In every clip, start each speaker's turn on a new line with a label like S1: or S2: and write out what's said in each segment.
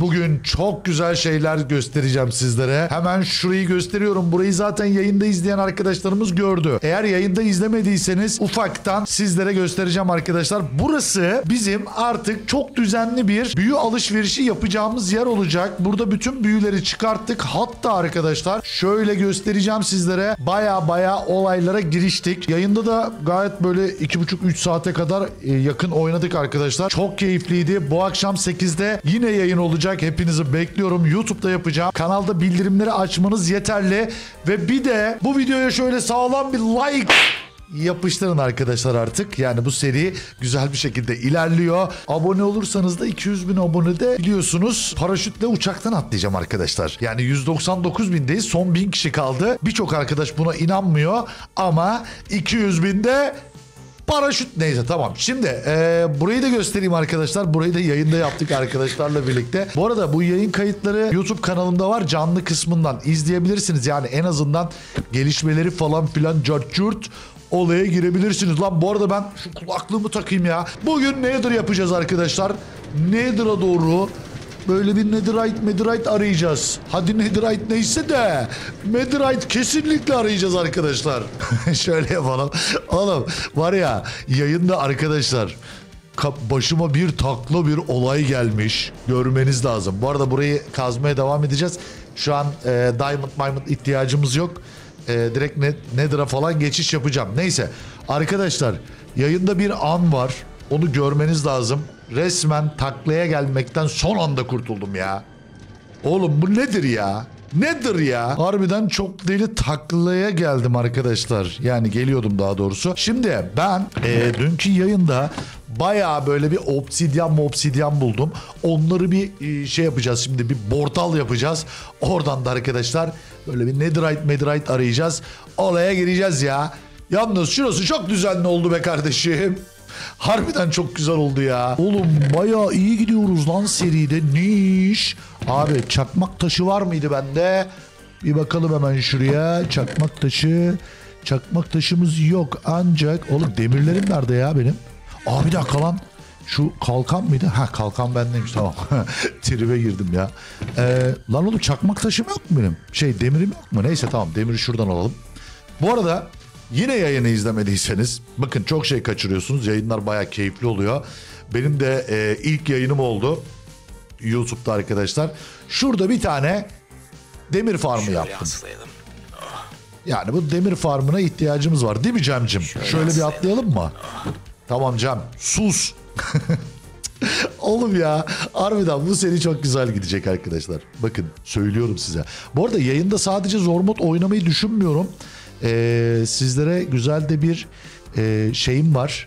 S1: Bugün çok güzel şeyler göstereceğim sizlere. Hemen şurayı gösteriyorum. Burayı zaten yayında izleyen arkadaşlarımız gördü. Eğer yayında izlemediyseniz ufaktan sizlere göstereceğim arkadaşlar. Burası bizim artık çok düzenli bir büyü alışverişi yapacağımız yer olacak. Burada bütün büyüleri çıkarttık. Hatta arkadaşlar şöyle göstereceğim sizlere. Baya olaylara giriştik. Yayında da gayet böyle 2,5-3 saate kadar yakın oynadık arkadaşlar. Çok keyifliydi. Bu akşam 8'de yine yayın olacak. Hepinizi bekliyorum. YouTube'da yapacağım. Kanalda bildirimleri açmanız yeterli. Ve bir de bu videoya şöyle sağlam bir like yapıştırın arkadaşlar artık. Yani bu seri güzel bir şekilde ilerliyor. Abone olursanız da 200.000 abonede biliyorsunuz paraşütle uçaktan atlayacağım arkadaşlar. Yani 199.000'deyiz. Son 1000 kişi kaldı. Birçok arkadaş buna inanmıyor. Ama 200.000'de paraşüt neyse tamam. Şimdi burayı da göstereyim arkadaşlar. Burayı da yayında yaptık arkadaşlarla birlikte. Bu arada bu yayın kayıtları YouTube kanalımda var. Canlı kısmından izleyebilirsiniz. Yani en azından gelişmeleri falan filan cart olaya girebilirsiniz. Lan bu arada ben şu kulaklığımı takayım ya. Bugün Nether yapacağız arkadaşlar. Nether'a doğru böyle bir Netherite arayacağız. Hadi Netherite neyse de Netherite kesinlikle arayacağız arkadaşlar. Şöyle yapalım. Oğlum var ya yayında arkadaşlar başıma bir takla bir olay gelmiş. Görmeniz lazım. Bu arada burayı kazmaya devam edeceğiz. Şu an Diamond ihtiyacımız yok. Direkt Nether'a falan geçiş yapacağım. Neyse arkadaşlar yayında bir an var. Onu görmeniz lazım. Resmen taklaya gelmekten son anda kurtuldum ya. Oğlum bu nedir ya? Nedir ya? Harbiden çok deli taklaya geldim arkadaşlar. Yani geliyordum daha doğrusu. Şimdi ben dünkü yayında bayağı böyle bir obsidyen buldum. Onları bir şey yapacağız şimdi. Bir portal yapacağız. Oradan da arkadaşlar böyle bir Netherite arayacağız. Olaya gireceğiz ya. Yalnız şurası çok düzenli oldu be kardeşim. Harbiden çok güzel oldu ya. Oğlum bayağı iyi gidiyoruz lan seride. Niş. Abi çakmak taşı var mıydı bende? Bir bakalım hemen şuraya. Çakmak taşı. Çakmak taşımız yok ancak. Oğlum demirlerim nerede ya benim? Aa bir dakika lan. Şu kalkan mıydı? Ha kalkan bendeymiş tamam. Tribe girdim ya. Lan oğlum çakmak taşım yok mu benim? Demirim yok mu? Neyse tamam demiri şuradan alalım. Bu arada yine yayını izlemediyseniz bakın çok şey kaçırıyorsunuz. Yayınlar bayağı keyifli oluyor. Benim de ilk yayınım oldu YouTube'da arkadaşlar. Şurada bir tane demir farmı yaptım. Yani bu demir farmına ihtiyacımız var değil mi Cem'cim? Şöyle bir atlayalım mı? Tamam Cem sus. Oğlum ya harbiden bu seri çok güzel gidecek arkadaşlar. Bakın söylüyorum size. Bu arada yayında sadece zor mod oynamayı düşünmüyorum. Sizlere güzel de bir şeyim var.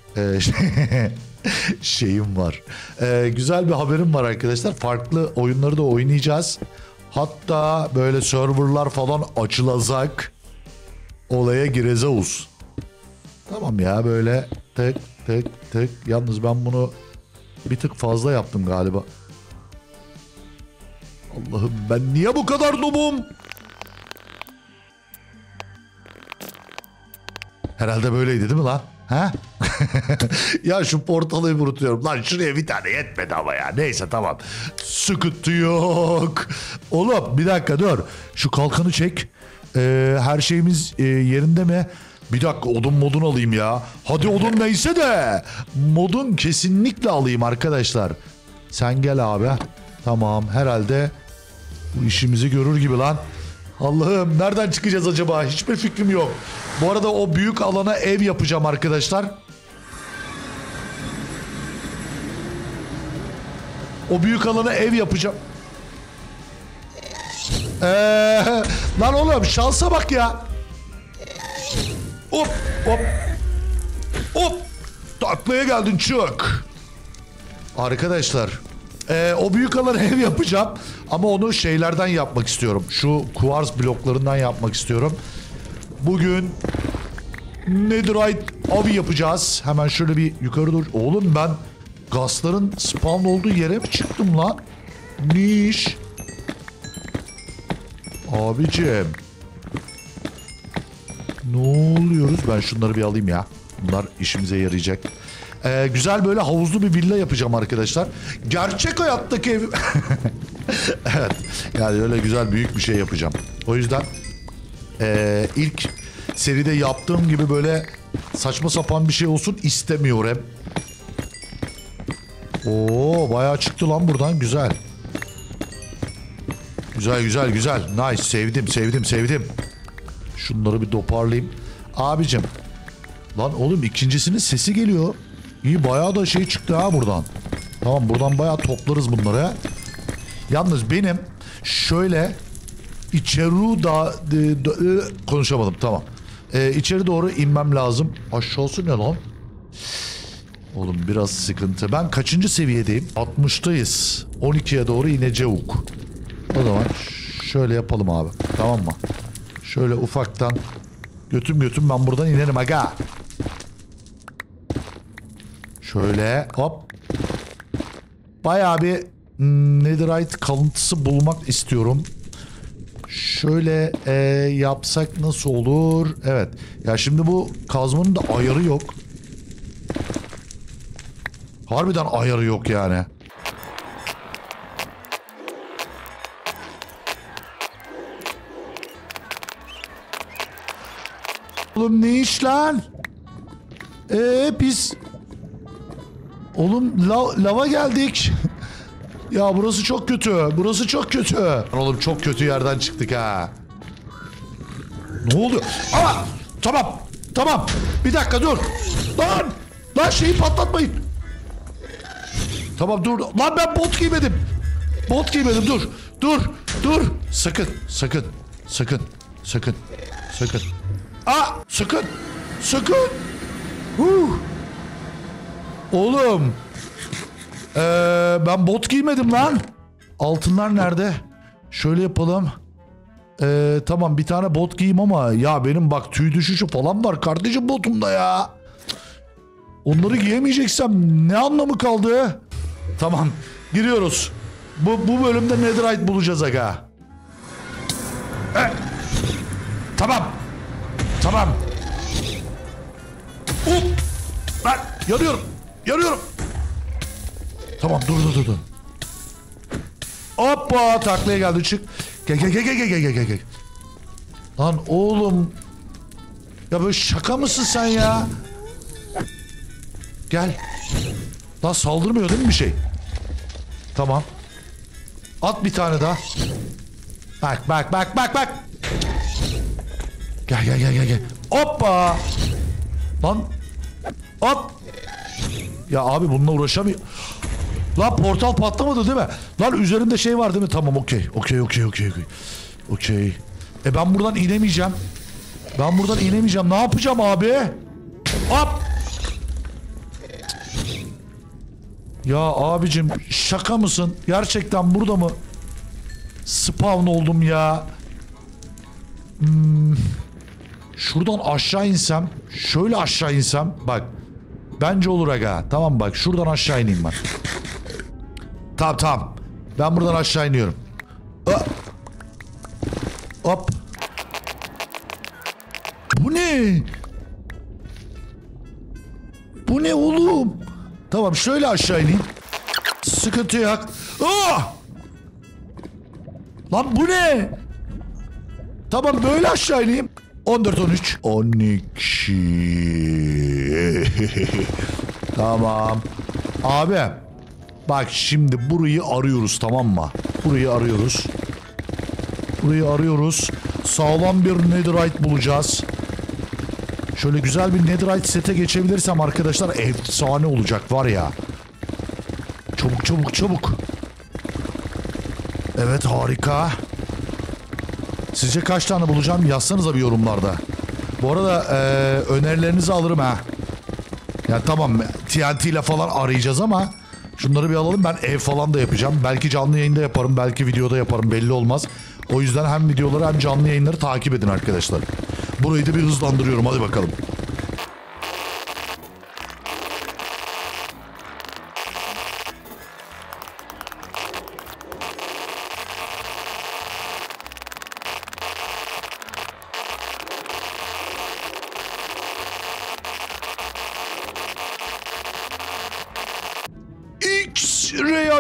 S1: Güzel bir haberim var arkadaşlar. Farklı oyunları da oynayacağız. Hatta böyle serverlar falan açılacak. Olaya gireceğiz. Tamam ya böyle tık. Yalnız ben bunu bir tık fazla yaptım galiba. Allah'ım ben niye bu kadar noobum? Herhalde böyleydi değil mi lan? Ha? Ya şu portalı unutuyorum. Lan şuraya bir tane yetmedi ama ya. Neyse tamam. Sıkıntı yok. Oğlum bir dakika dur. Şu kalkanı çek. Her şeyimiz yerinde mi? Bir dakika odun modun alayım ya. Hadi odun neyse de. Modun kesinlikle alayım arkadaşlar. Sen gel abi. Tamam herhalde bu işimizi görür gibi lan. Allah'ım nereden çıkacağız acaba? Hiçbir fikrim yok. Bu arada o büyük alana ev yapacağım arkadaşlar. O büyük alana ev yapacağım. Lan oğlum şansa bak ya. Hop. Taklaya geldin çık. Arkadaşlar. O büyük alana ev yapacağım. Ama onu şeylerden yapmak istiyorum. Şu kuvars bloklarından yapmak istiyorum. Bugün Netherite avı yapacağız. Hemen şöyle bir yukarı doğru. Oğlum ben gazların spawn olduğu yere mi çıktım lan? Niş. Abicim. Ne oluyoruz? Ben şunları bir alayım ya. Bunlar işimize yarayacak. Güzel böyle havuzlu bir villa yapacağım arkadaşlar. Gerçek hayattaki ev... Evet. Yani öyle güzel büyük bir şey yapacağım. O yüzden ilk seride yaptığım gibi böyle saçma sapan bir şey olsun istemiyorum. Oo, bayağı çıktı lan buradan. Güzel. Güzel güzel güzel. Nice. Sevdim sevdim sevdim. Şunları bir toparlayayım. Abicim. Lan oğlum ikincisinin sesi geliyor. İyi bayağı da şey çıktı ha buradan. Tamam buradan bayağı toplarız bunları. Yalnız benim şöyle içeri konuşamadım tamam. İçeri doğru inmem lazım. Aşağısı ne lan? Oğlum biraz sıkıntı. Ben kaçıncı seviyedeyim? 60'tayız. 12'ye doğru ineceğiz. O zaman şöyle yapalım abi. Tamam mı? Şöyle ufaktan götüm ben buradan inerim aga. Şöyle hop. Bayağı bir netherite kalıntısı bulmak istiyorum. Şöyle yapsak nasıl olur? Evet. Ya şimdi bu kazmanın da ayarı yok. Harbiden ayarı yok yani. Oğlum ne iş lan? Biz... Oğlum lava geldik. Ya burası çok kötü. Burası çok kötü. Oğlum çok kötü yerden çıktık ha. Ne oldu? Aa! Tamam. Tamam. Bir dakika dur. Lan şeyi patlatmayın. Tamam dur. Lan ben bot giymedim. Bot giymedim dur. Dur. Sakın. Aa! Sakın. Oğlum. Ben bot giymedim lan. Altınlar nerede? Şöyle yapalım. Tamam bir tane bot giyeyim ama ya benim bak tüy düşüşü falan var kardeşim botumda ya. Onları giyemeyeceksem ne anlamı kaldı? Tamam giriyoruz. Bu bölümde netherite bulacağız aga. Tamam. Ben yanıyorum. Tamam dur. Hoppa taklaya geldi çık. Gel. Lan oğlum. Ya böyle şaka mısın sen ya? Gel. Lan saldırmıyor değil mi bir şey? Tamam. At bir tane daha. Bak. Gel. Hoppa. Lan. Hop. Ya abi bununla uğraşamıyor. Lan portal patlamadı değil mi? Lan üzerinde şey var değil mi? Tamam okey. Ben buradan inemeyeceğim. Ne yapacağım abi? Hop. Ya abicim şaka mısın? Gerçekten burada mı? Spawn oldum ya. Şuradan aşağı insem. Şöyle aşağı insem. Bak. Bence olur aga. Tamam bak şuradan aşağı ineyim ben. Tamam. Ben buradan aşağı iniyorum. Hop. Bu ne? Bu ne oğlum? Tamam şöyle aşağı ineyim. Sıkıntı yok. Lan bu ne? Tamam böyle aşağı ineyim. 14, 13. 12. Tamam. Abi. Bak şimdi burayı arıyoruz tamam mı? Burayı arıyoruz. Sağlam bir netherite bulacağız. Şöyle güzel bir netherite sete geçebilirsem arkadaşlar efsane olacak var ya. Çabuk. Evet harika. Sizce kaç tane bulacağım? Yazsanıza bir yorumlarda. Bu arada önerilerinizi alırım ha. Yani tamam TNT ile falan arayacağız ama şunları bir alalım. Ben ev falan da yapacağım. Belki canlı yayında yaparım. Belki videoda yaparım. Belli olmaz. O yüzden hem videoları hem canlı yayınları takip edin arkadaşlar. Burayı da bir hızlandırıyorum. Hadi bakalım.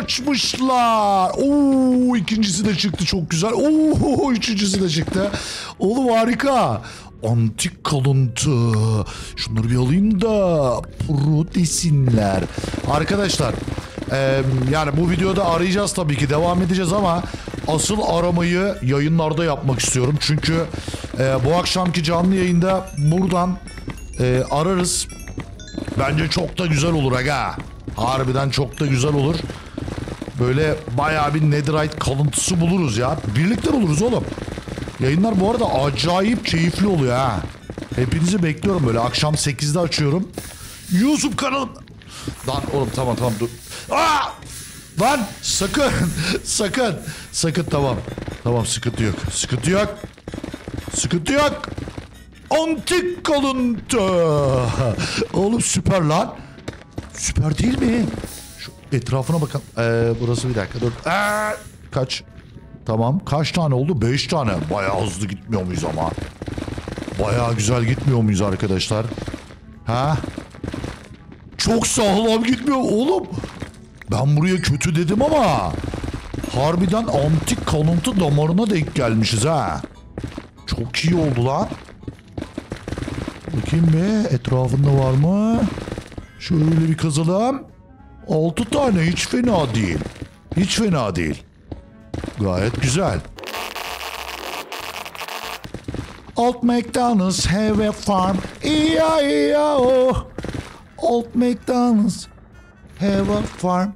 S1: açmışlar. Oo, ikincisi de çıktı, çok güzel. Oo, üçüncüsü de çıktı. Oğlum harika. Antik kalıntı. Şunları bir alayım da pro desinler. Arkadaşlar yani bu videoda arayacağız tabii ki, devam edeceğiz ama asıl aramayı yayınlarda yapmak istiyorum. Çünkü bu akşamki canlı yayında buradan ararız. Bence çok da güzel olur aga. Harbiden çok da güzel olur. Böyle bayağı bir netherite kalıntısı buluruz ya. Birlikte buluruz oğlum. Yayınlar bu arada acayip keyifli oluyor ha. Hepinizi bekliyorum böyle. Akşam 8'de açıyorum. YouTube kanalım. Lan oğlum tamam dur. Aa! Lan sakın. Sakın tamam. Tamam sıkıntı yok. Sıkıntı yok. Antik kalıntı. Oğlum süper lan. Süper değil mi? Şu etrafına bakın. Burası bir dakika dur. Kaç? Tamam. Kaç tane oldu? 5 tane. Bayağı hızlı gitmiyor muyuz ama? Bayağı güzel gitmiyor muyuz arkadaşlar? Ha? Çok sağlam gitmiyor oğlum. Ben buraya kötü dedim ama harbiden antik kalıntı damarına denk gelmişiz ha. Çok iyi oldu lan. Bakayım bir etrafında var mı? Şöyle bir kazalım. 6 tane hiç fena değil. Hiç fena değil. Gayet güzel. Old McDonald's have a farm. E-I-E-I-O. Old McDonald's have a farm.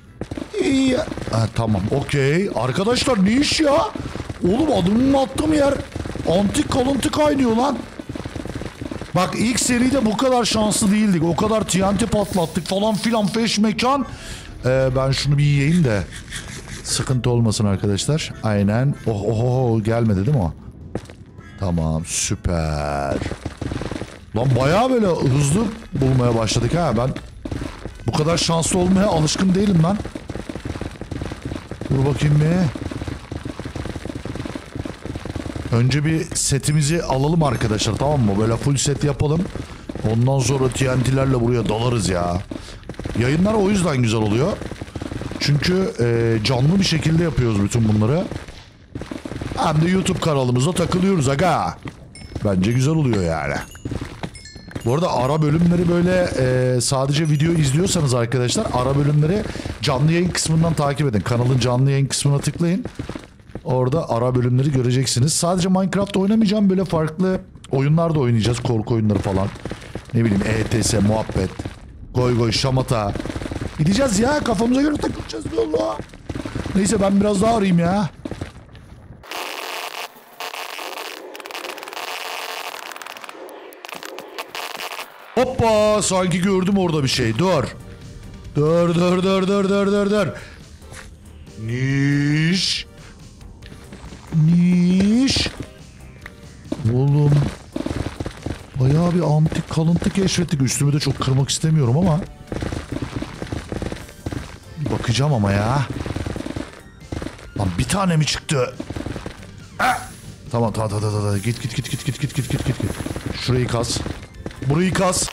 S1: Tamam okey. Arkadaşlar ne iş ya? Oğlum adımımı attığım yer antik kalıntı kaynıyor lan. Bak ilk seride bu kadar şanslı değildik. O kadar TNT patlattık falan filan feş mekan. Ben şunu bir yiyeyim de sıkıntı olmasın arkadaşlar. Aynen. Oh gelmedi değil mi o? Tamam süper. Lan bayağı böyle hızlı bulmaya başladık ha. Ben bu kadar şanslı olmaya alışkın değilim lan. Dur bakayım bir. Önce bir setimizi alalım arkadaşlar, tamam mı? Böyle full set yapalım. Ondan sonra TNT'lerle buraya dalarız ya. Yayınlar o yüzden güzel oluyor. Çünkü canlı bir şekilde yapıyoruz bütün bunları. Hem de YouTube kanalımızda takılıyoruz aga. Bence güzel oluyor yani. Bu arada ara bölümleri böyle sadece video izliyorsanız arkadaşlar ara bölümleri canlı yayın kısmından takip edin. Kanalın canlı yayın kısmına tıklayın. Orada ara bölümleri göreceksiniz. Sadece Minecraft oynamayacağım. Böyle farklı oyunlar da oynayacağız. Korku oyunları falan. Ne bileyim ETS, muhabbet. Goy şamata. Gideceğiz ya. Kafamıza göre takılacağız. Allah. Neyse ben biraz daha arayayım ya. Hoppa. Sanki gördüm orada bir şey. Dur. Dur. Niş. Oğlum. Bayağı bir antik kalıntı keşfettik. Üstümü de çok kırmak istemiyorum ama. Bir bakacağım ama ya. Lan bir tane mi çıktı? Tamam. Git. Şurayı kaz. Burayı kaz.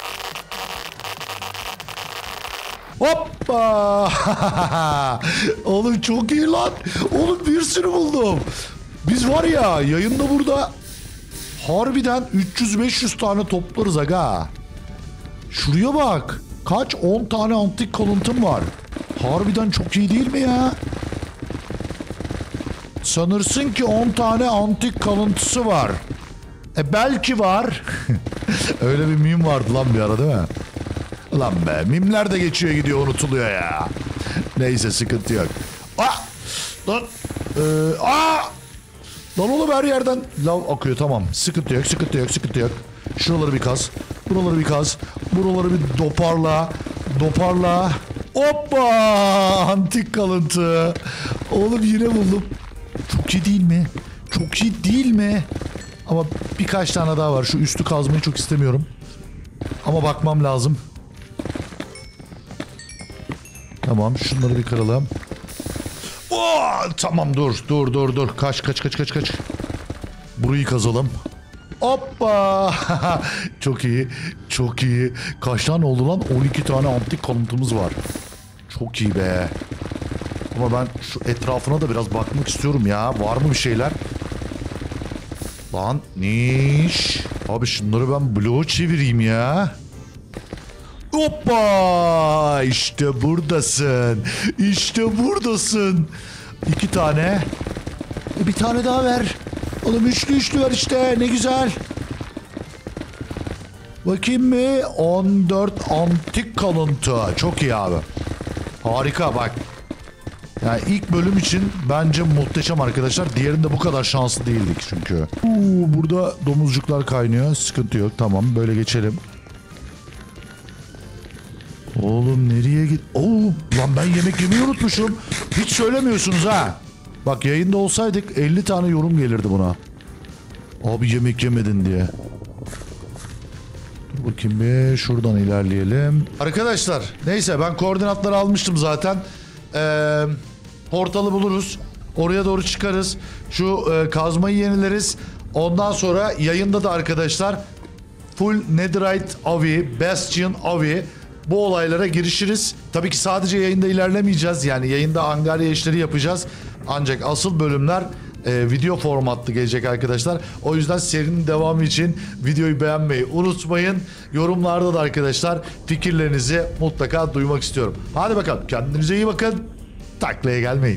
S1: Hoppa! Oğlum çok iyi lan. Oğlum bir sürü buldum. Biz var ya yayında burada harbiden 300-500 tane toplarız aga. Şuraya bak. Kaç? 10 tane antik kalıntım var. Harbiden çok iyi değil mi ya? Sanırsın ki 10 tane antik kalıntısı var. Belki var. Öyle bir meme vardı lan bir ara değil mi? Lan be mimler de geçiyor gidiyor unutuluyor ya. Neyse sıkıntı yok. Lan. Lan oğlum her yerden lav akıyor, tamam. Sıkıntı yok. Şuraları bir kaz. Buraları bir kaz. Buraları bir doparla. Hoppa! Antik kalıntı. Oğlum yine buldum. Çok iyi değil mi? Ama birkaç tane daha var. Şu üstü kazmayı çok istemiyorum. Ama bakmam lazım. Tamam şunları bir kıralım. Tamam dur. Kaç. Burayı kazalım. Hoppa. Çok iyi. Kaç tane oldu lan? 12 tane antik kalıntımız var. Çok iyi be. Ama ben şu etrafına da biraz bakmak istiyorum ya. Var mı bir şeyler? Lan niş. Abi şunları ben bloğa çevireyim ya. Hoppa! İşte buradasın. İşte buradasın. 2 tane. Bir tane daha ver. Oğlum üçlü ver işte. Ne güzel. Bakayım mı? 14 antik kalıntı. Çok iyi abi. Harika bak. Yani ilk bölüm için bence muhteşem arkadaşlar. Diğerinde bu kadar şanslı değildik çünkü. Burada domuzcuklar kaynıyor. Sıkıntı yok. Tamam böyle geçelim. Oğlum nereye git? Lan ben yemek yemeyi unutmuşum. Hiç söylemiyorsunuz ha. Bak yayında olsaydık 50 tane yorum gelirdi buna. Abi yemek yemedin diye. Dur bakayım bir şuradan ilerleyelim. Arkadaşlar neyse ben koordinatları almıştım zaten. Portalı buluruz. Oraya doğru çıkarız. Şu kazmayı yenileriz. Ondan sonra yayında da arkadaşlar full Netherite Avi, Bastion Avi bu olaylara girişiriz. Tabii ki sadece yayında ilerlemeyeceğiz. Yani yayında Angarya işleri yapacağız. Ancak asıl bölümler video formatlı gelecek arkadaşlar. O yüzden serinin devamı için videoyu beğenmeyi unutmayın. Yorumlarda da arkadaşlar fikirlerinizi mutlaka duymak istiyorum. Hadi bakalım kendinize iyi bakın. Taklaya gelmeyin.